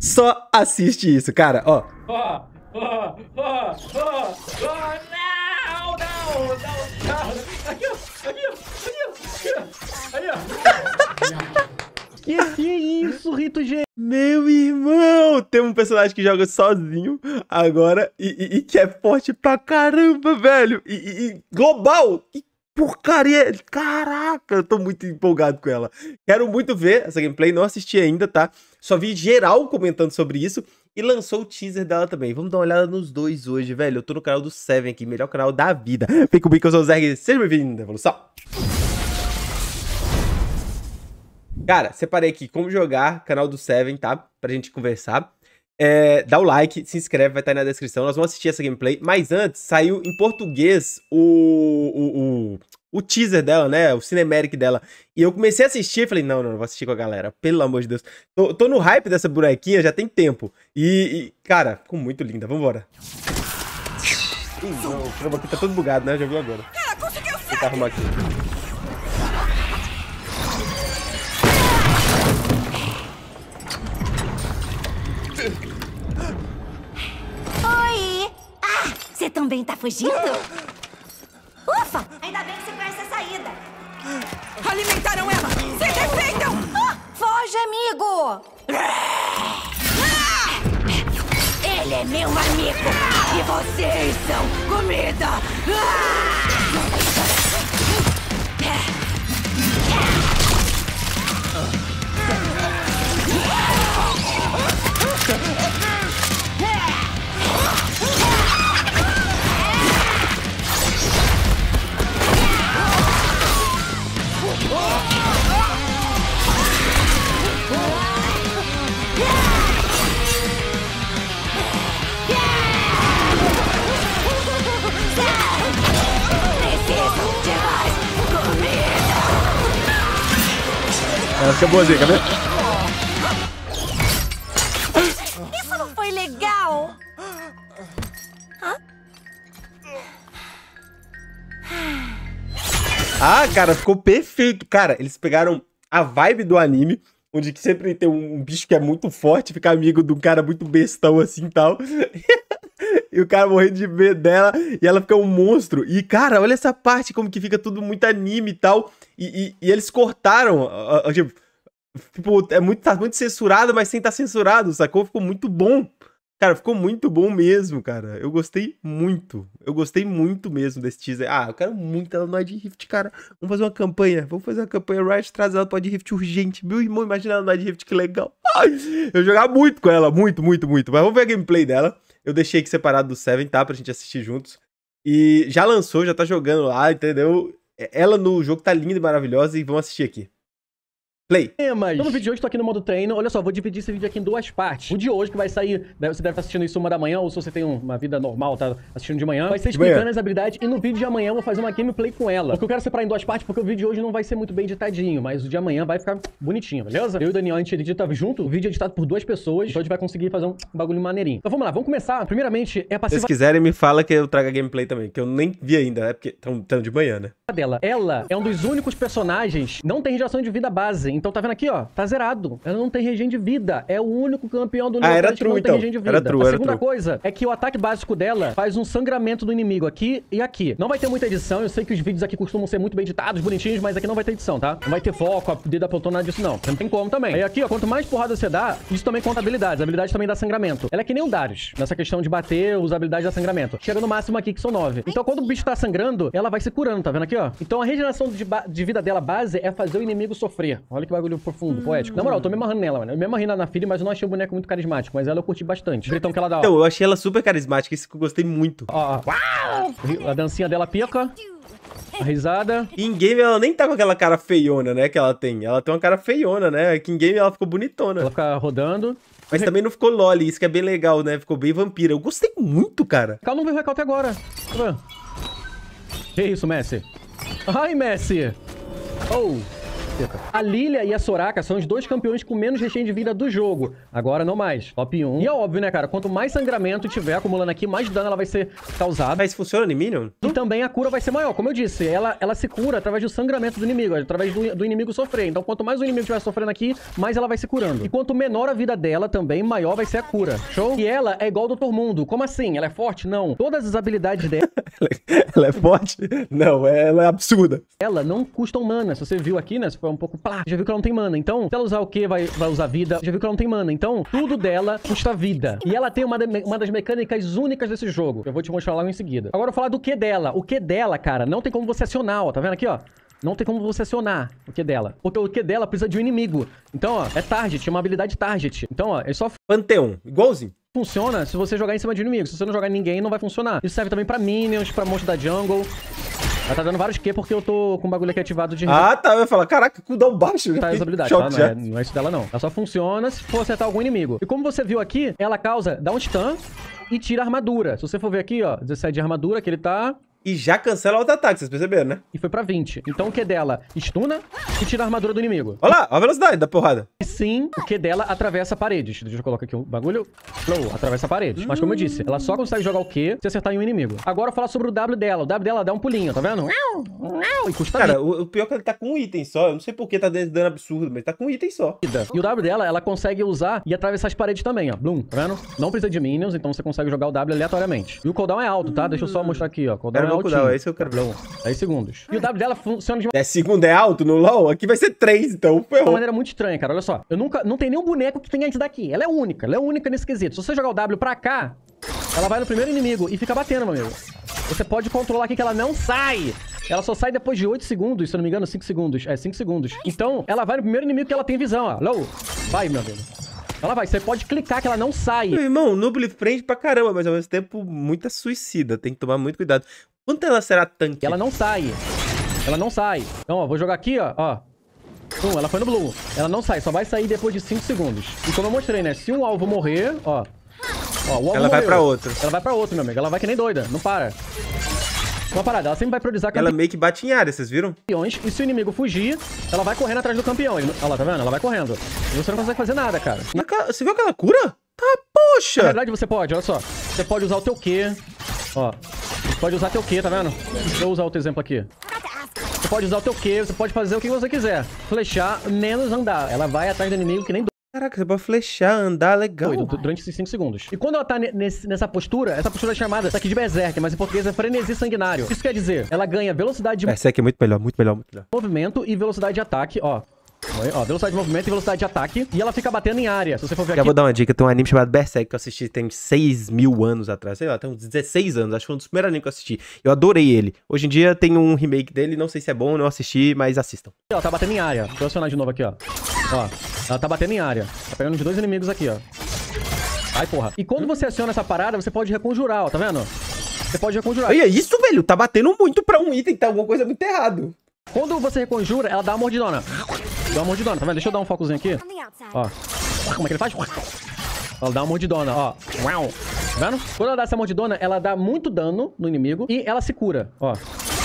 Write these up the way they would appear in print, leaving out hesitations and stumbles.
Só assiste isso, cara, ó. Não! Aqui, ó. Aí, ó. Que é isso, Rito G? Meu irmão, tem um personagem que joga sozinho agora e que é forte pra caramba, velho. E global. Que porcaria. Caraca, eu tô muito empolgado com ela. Quero muito ver essa gameplay, não assisti ainda, tá? Só vi geral comentando sobre isso e lançou o teaser dela também. Vamos dar uma olhada nos dois hoje, velho. Eu tô no canal do Seven aqui, melhor canal da vida. Vem comigo que eu sou o Zerg. Seja bem-vindo, evolução. Cara, separei aqui como jogar, canal do Seven, tá? Pra gente conversar. Dá o like, se inscreve, vai estar aí na descrição. Nós vamos assistir essa gameplay. Mas antes, saiu em português o teaser dela, né? O cinematic dela. E eu comecei a assistir e falei, não, vou assistir com a galera. Pelo amor de Deus. Tô no hype dessa bonequinha, já tem tempo. Cara, ficou muito linda. Vambora. Não, o chroma aqui tá todo bugado, né? Já viu agora. Vou tentar arrumar aqui. Oi! Ah, você também tá fugindo? Ufa! Ainda bem que você conhece a saída. Alimentaram ela! Se defendam! Foge, amigo! Ele é meu amigo! E vocês são comida! Ela fica boazinha, quer ver? Isso não foi legal! Ah, cara, ficou perfeito. Cara, eles pegaram a vibe do anime, onde que sempre tem um bicho que é muito forte, fica amigo de um cara muito bestão assim e tal. E o cara morrendo de medo dela, e ela fica um monstro. E, cara, olha essa parte, como que fica tudo muito anime e tal. E eles cortaram, tipo, tá muito censurado, mas sem estar censurado, sacou? Ficou muito bom. Cara, ficou muito bom mesmo, cara. Eu gostei muito. Eu gostei muito mesmo desse teaser. Ah, eu quero muito ela no Wild Rift, cara. Vamos fazer uma campanha. Vamos fazer uma campanha Riot, traz ela pro Wild Rift urgente. Meu irmão, imagina ela no Wild Rift, que legal. Ai, eu jogar muito com ela, muito. Mas vamos ver a gameplay dela. Eu deixei aqui separado do Seven, tá? Pra gente assistir juntos. E já lançou, já tá jogando lá, entendeu? Ela no jogo tá linda e maravilhosa e vamos assistir aqui. Play. Mas então no vídeo de hoje tô aqui no modo treino. Olha só, vou dividir esse vídeo aqui em duas partes. O de hoje que vai sair, você deve estar assistindo isso 1 da manhã, ou se você tem uma vida normal, tá assistindo de manhã, vai ser explicando as habilidades, e no vídeo de amanhã eu vou fazer uma gameplay com ela. Porque eu quero separar em duas partes, porque o vídeo de hoje não vai ser muito bem editadinho, mas o de amanhã vai ficar bonitinho, beleza? Eu e o Daniel, a gente edita junto, o vídeo é editado por 2 pessoas, então a gente vai conseguir fazer um bagulho maneirinho. Então vamos lá, vamos começar. Primeiramente, é a passiva Se vocês quiserem, me fala que eu trago a gameplay também, que eu nem vi ainda, é porque estão de manhã, né? dela. Ela é um dos únicos personagens que não tem regeneração de vida base. Então tá vendo aqui, ó, tá zerado. Ela não tem regen de vida. É o único campeão do era que true, não então. tem regen de vida. Era true, a era segunda true. coisa é que o ataque básico dela faz um sangramento do inimigo aqui e aqui. Não vai ter muita edição. Eu sei que os vídeos aqui costumam ser muito bem editados, bonitinhos, mas aqui não vai ter edição, tá? Não vai ter foco, a dedo apontou, nada disso, não. Não tem como também. Aí aqui, ó, quanto mais porrada você dá, isso também conta habilidades. A habilidade também dá sangramento. Ela é que nem o Darius, nessa questão de bater, usa habilidades da sangramento. Chega no máximo aqui, que são 9. Então, quando o bicho tá sangrando, ela vai se curando, tá vendo aqui, ó? Então, a regeneração de vida dela base é fazer o inimigo sofrer. Olha que bagulho profundo, poético. Na moral, eu tô me amarrando nela, mano. Eu me amarrei na filha, mas eu não achei o boneco muito carismático. Mas ela eu curti bastante. O gritão que ela dá, ó. Então, eu achei ela super carismática, isso que eu gostei muito. Ó, ó. A dancinha dela pica. A risada. E em game ela nem tá com aquela cara feiona, né, que ela tem. Ela tem uma cara feiona, né? Aqui em game ela ficou bonitona. Ela fica rodando. Mas também não ficou loli, isso que é bem legal, né? Ficou bem vampira. Eu gostei muito, cara. Calma, não veio o recall até agora. Tá vendo? Que isso, Messi? Ai, Messi. Oh. Fica. A Lilia e a Soraka são os dois campeões com menos recheio de vida do jogo. Agora não mais. Top 1. E é óbvio, né, cara? Quanto mais sangramento tiver acumulando aqui, mais dano ela vai ser causada. Mas funciona em Minion? E também a cura vai ser maior. Como eu disse, ela se cura através do sangramento do inimigo, através do inimigo sofrer. Então, quanto mais o inimigo estiver sofrendo aqui, mais ela vai se curando. E quanto menor a vida dela, também maior vai ser a cura. Show? E ela é igual ao Dr. Mundo. Como assim? Ela é forte? Não. Todas as habilidades dela... Ela é forte? Não, ela é absurda. Ela não custam mana. Se você viu aqui, né? Se foi um pouco... Plá, já viu que ela não tem mana. Então, se ela usar o quê? Vai usar vida. Já viu que ela não tem mana. Então, tudo dela custa vida. E ela tem uma das mecânicas únicas desse jogo. Eu vou te mostrar logo em seguida. Agora eu vou falar do Q dela. O Q dela, cara, não tem como você acionar, ó. Tá vendo aqui, ó? Não tem como você acionar o Q dela. Porque o Q dela precisa de um inimigo. Então, ó, é target, é uma habilidade target. Então, ó, é só... Panteão, igualzinho. Funciona se você jogar em cima de inimigo. Se você não jogar em ninguém, não vai funcionar. Isso serve também pra minions, pra monstro da jungle. Ela tá dando vários Q porque eu tô com o bagulho aqui ativado de... Ah, tá. Eu ia falar, caraca, cooldown baixo. Tá, as habilidades, tá? Não é isso dela, não. Ela só funciona se for acertar algum inimigo. E como você viu aqui, ela causa, dá um stun e tira a armadura. Se você for ver aqui, ó, 17 de armadura que ele tá... E já cancela o auto-ataque, vocês perceberam, né? E foi pra 20. Então o Q dela stuna e tira a armadura do inimigo. Olha lá, olha a velocidade da porrada. E sim, o Q dela atravessa paredes. Deixa eu colocar aqui o bagulho. Flow, atravessa paredes. Mas como eu disse, ela só consegue jogar o Q se acertar em um inimigo. Agora eu vou falar sobre o W dela. O W dela dá um pulinho, tá vendo? E custa Cara, o pior é que ele tá com um item só. Eu não sei por que tá dando absurdo, mas tá com um item só. E o W dela, ela consegue usar e atravessar as paredes também, ó. Bloom, tá vendo? Não precisa de minions, então você consegue jogar o W aleatoriamente. E o cooldown é alto, tá? Deixa eu só mostrar aqui, ó. O cooldown é altinho. É isso que eu quero. 10 segundos. E o W dela funciona de uma... 10 segundos é alto no LoL? Aqui vai ser 3, então de uma maneira muito estranha, cara. Olha só. Não tem nenhum boneco que tenha isso daqui. Ela é única nesse quesito. Se você jogar o W pra cá, ela vai no primeiro inimigo e fica batendo, meu amigo. Você pode controlar aqui que ela não sai. Ela só sai depois de 8 segundos, se eu não me engano, 5 segundos. É, 5 segundos. Então, ela vai no primeiro inimigo que ela tem visão, ó. Low. Vai, meu amigo. Ela vai, você pode clicar que ela não sai. Meu irmão, Nubile prende pra caramba, mas ao mesmo tempo muita suicida. Tem que tomar muito cuidado. Quanto ela será tanque? Ela não sai. Ela não sai. Então, ó, vou jogar aqui, ó. Ela foi no blue. Ela não sai, só vai sair depois de 5 segundos. E como eu mostrei, né? Se um alvo morrer, ó. O alvo ela vai pra outro. Ela vai pra outro, meu amigo. Ela vai que nem doida. Não para. Uma parada, ela sempre vai priorizar ela meio que bate em área, vocês viram? Campeões, e se o inimigo fugir, ela vai correndo atrás do campeão. Olha lá, tá vendo? Ela vai correndo. E você não consegue fazer nada, cara. Você viu aquela cura? Tá, poxa! Na verdade, você pode, olha só. Você pode usar o teu Q. Ó. Você pode usar teu Q, tá vendo? Deixa eu usar outro exemplo aqui. Você pode usar o teu Q, você pode fazer o que você quiser. Flechar, menos andar. Ela vai atrás do inimigo que nem... Caraca, você pode flechar, andar legal. Durante esses 5 segundos. E quando ela tá nessa postura, essa postura é chamada aqui de Berserk, mas em português é frenesi sanguinário. Isso quer dizer, ela ganha velocidade de... Berserk é muito melhor, muito melhor, muito melhor. Movimento e velocidade de ataque, ó. Ó, velocidade de movimento e velocidade de ataque. E ela fica batendo em área. Se você for ver aqui... Já vou dar uma dica. Tem um anime chamado Berserk que eu assisti tem 6.000 anos atrás. Sei lá, tem uns 16 anos. Acho que foi um dos primeiros animes que eu assisti. Eu adorei ele. Hoje em dia tem um remake dele. Não sei se é bom, não assisti, mas assistam. Ela tá batendo em área. Deixa eu acionar de novo aqui, ó. Ó, ela tá batendo em área. Tá pegando os dois inimigos aqui, ó. Ai, porra. E quando você aciona essa parada, você pode reconjurar, ó. Tá vendo? Você pode reconjurar. Olha isso, velho. Tá batendo muito pra um item. Tá alguma coisa muito errado. Quando você reconjura, ela dá uma mordidona. Dá uma mordidona, tá vendo? Deixa eu dar um focozinho aqui. Ó. Como é que ele faz? Ela dá uma mordidona, ó. Tá vendo? Quando ela dá essa mordidona, ela dá muito dano no inimigo e ela se cura, ó.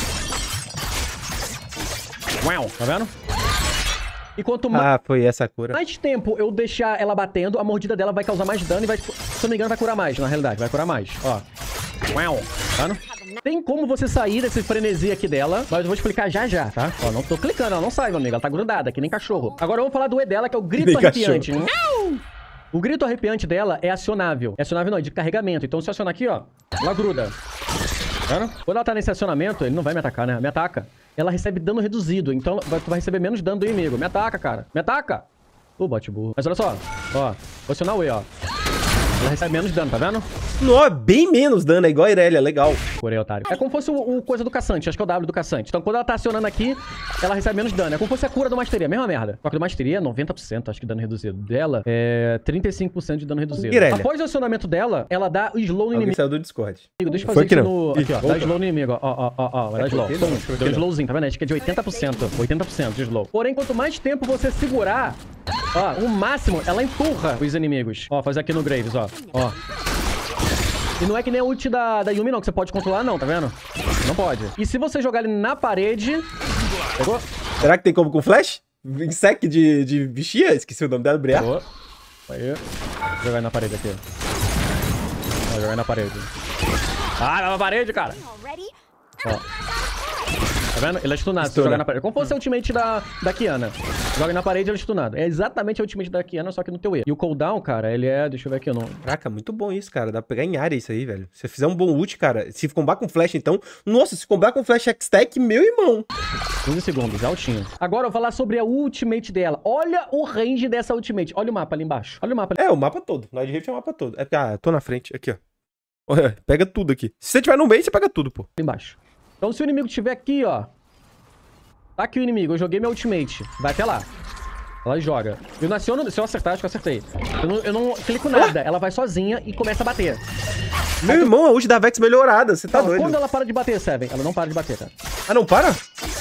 Tá vendo? E quanto mais... foi essa a cura. Mais tempo eu deixar ela batendo, a mordida dela vai causar mais dano e vai... Se não me engano, vai curar mais, na realidade. Vai curar mais, ó. Tá vendo? Tem como você sair desse frenesi aqui dela, mas eu vou explicar já já, tá? Ó, não tô clicando, ela não sai, meu amigo. Ela tá grudada, que nem cachorro. Agora vamos falar do E dela, que é o grito arrepiante. O grito arrepiante dela é acionável. É acionável não, é de carregamento. Então se eu acionar aqui, ó, ela gruda. Tá vendo? Quando ela tá nesse acionamento, ele não vai me atacar, né? Me ataca. Ela recebe dano reduzido, então tu vai receber menos dano do inimigo. Me ataca, cara. Me ataca. Bate burro. Mas olha só, ó. Vou acionar o E, ó. Ela recebe menos dano, tá vendo? Não, é bem menos dano, é igual a Irelia, legal. Curei, otário. É como fosse o coisa do caçante, acho que é o W do caçante. Então, quando ela tá acionando aqui, ela recebe menos dano. É como fosse a cura do Masteria, mesma merda. Só que do Masteria é 90%, acho que dano reduzido. Dela é 35% de dano reduzido. Irelia. Após o acionamento dela, ela dá o slow no inimigo. Saiu do Discord. Deixa eu fazer isso no... Aqui, ó. Dá slow no inimigo, ó. Vai dar slow. Deu um slowzinho, tá vendo? Acho que é de 80%. 80% de slow. Porém, quanto mais tempo você segurar, ó, o máximo, ela empurra os inimigos. Ó, fazer aqui no Graves, ó. E não é que nem a ult da Yumi, não, que você pode controlar, não, tá vendo? Não pode. E se você jogar ele na parede... Pegou? Será que tem como com flash? Insect de bichinha? Esqueci o nome dela, Briar. Boa. Aí. Vou jogar na parede aqui. Vou jogar na parede. Ah, na parede, cara. Ó. Tá vendo? Ele é stunado se jogar na parede. Como fosse a ultimate da Kiana. Joga na parede, ele é stunado. É exatamente a ultimate da Kiana, só que no teu E. E o cooldown, cara, ele é... Deixa eu ver aqui o nome. Caraca, muito bom isso, cara. Dá pra pegar em área isso aí, velho. Se você fizer um bom ult, cara, se combar com flash, então... Nossa, se combar com flash X-Tech, meu irmão. 15 segundos, altinho. Agora eu vou falar sobre a ultimate dela. Olha o range dessa ultimate. Olha o mapa ali embaixo. Olha o mapa ali. É, o mapa todo. Night Rift é o mapa todo. É porque, tô na frente. Aqui, ó. Olha, pega tudo aqui. Se você tiver no meio, você pega tudo, pô. Ali embaixo. Então se o inimigo estiver aqui, ó. Tá aqui o inimigo. Eu joguei minha ultimate. Vai até lá. Ela joga. Se eu acertar, acho que eu acertei. Eu não clico nada. Ela vai sozinha e começa a bater. Meu irmão, a ult da Vex melhorada. Você tá doido. Quando ela para de bater, Seven? Ela não para de bater, cara. Ah, não para? Ela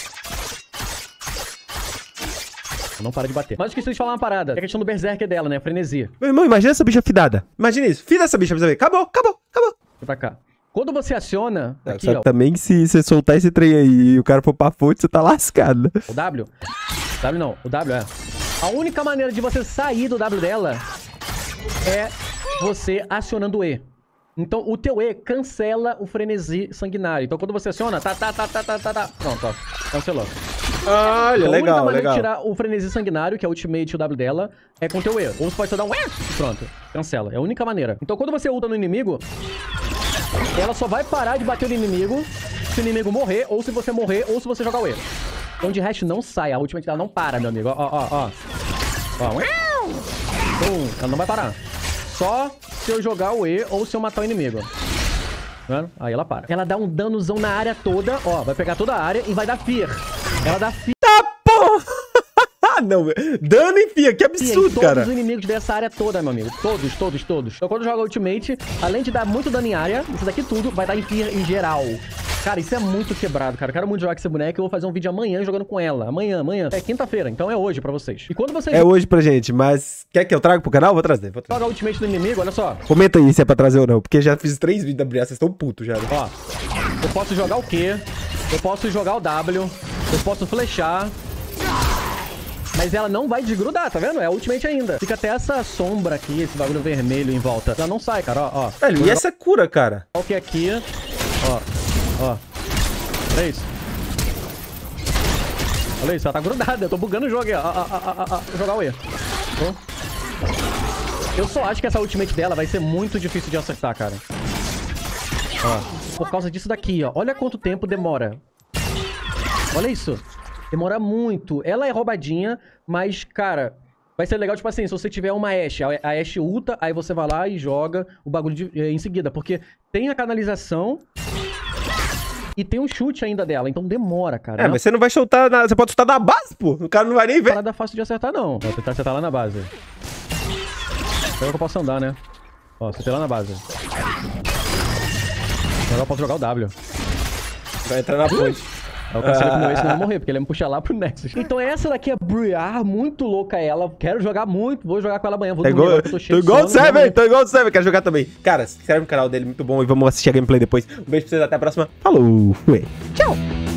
não para de bater. Mas eu esqueci de falar uma parada. É a questão do berserker dela, né? Frenesi. Meu irmão, imagina essa bicha fidada. Imagina isso. Fida essa bicha pra você ver. Acabou, acabou, acabou. Vem pra cá. Quando você aciona... Aqui, Só que ó. também, se você soltar esse trem aí e o cara for pra fonte, você tá lascado. O W? O W não. O W é... A única maneira de você sair do W dela é você acionando o E. Então, o teu E cancela o frenesi sanguinário. Então, quando você aciona, tá. Pronto, ó. Cancelou. Olha, Então, legal, a única maneira legal. de tirar o frenesi sanguinário, que é o ultimate e o W dela, é com o teu E. Ou você pode só dar um E. Pronto. Cancela. É a única maneira. Então, quando você ulta no inimigo, ela só vai parar de bater no inimigo se o inimigo morrer, ou se você morrer, ou se você jogar o E. Então, de resto, não sai. A ultimate dela não para, meu amigo. Ó. Ela não vai parar. Só se eu jogar o E ou se eu matar o inimigo. Tá vendo? Aí ela para. Ela dá um danozão na área toda. Ó, vai pegar toda a área e vai dar fear. Ela dá fear. Tá, porra! Ah, não, velho. Dano em fia, que absurdo, todos cara. os inimigos dessa área toda, meu amigo. Todos. Então, quando joga ultimate, além de dar muito dano em área, isso daqui tudo vai dar em fear em geral. Cara, isso é muito quebrado, cara. Eu quero muito jogar com essa boneca. Eu vou fazer um vídeo amanhã jogando com ela. Amanhã. É quinta-feira, então é hoje pra vocês. E quando vocês É hoje pra gente, mas quer que eu traga pro canal? Vou trazer. jogar ultimate do inimigo, olha só. Comenta aí se é pra trazer ou não, porque já fiz 3 vídeos da Briar, vocês estão putos já. Né? Ó, eu posso jogar o Q, eu posso jogar o W, eu posso flechar. Mas ela não vai desgrudar, tá vendo? É a ultimate ainda. Fica até essa sombra aqui, esse bagulho vermelho em volta. Ela não sai, cara, ó. Velho, e essa cura, cara? Olha o que é aqui. Ó. Olha isso. Olha isso, ela tá grudada. Eu tô bugando o jogo aí, ó. Vou jogar o E. Eu só acho que essa ultimate dela vai ser muito difícil de acertar, cara. Ó. Por causa disso daqui, ó. Olha quanto tempo demora. Olha isso. Demora muito. Ela é roubadinha, mas, cara, vai ser legal, tipo assim, se você tiver uma Ashe, a Ashe ulta, aí você vai lá e joga o bagulho em seguida. Porque tem a canalização e tem um chute ainda dela, então demora, cara. É, mas você não vai soltar, você pode soltar da base, pô. O cara não vai nem ver. Parada fácil de acertar, não. Vou tentar acertar lá na base. Agora que eu posso andar, né? Ó, acertei lá na base. Agora eu posso jogar o W. Vai entrar na ponte. Aí o cara seria com o meu Ace não vai morrer, porque ele ia me puxar lá pro Nexus. Então essa daqui é Briar, muito louca ela. Quero jogar muito, vou jogar com ela amanhã. Vou dormir agora, tô igual o Seven, tô igual o Seven, quero jogar também. Cara, se inscreve no canal dele, muito bom, e vamos assistir a gameplay depois. Um beijo pra vocês, até a próxima. Falou, fui. Tchau.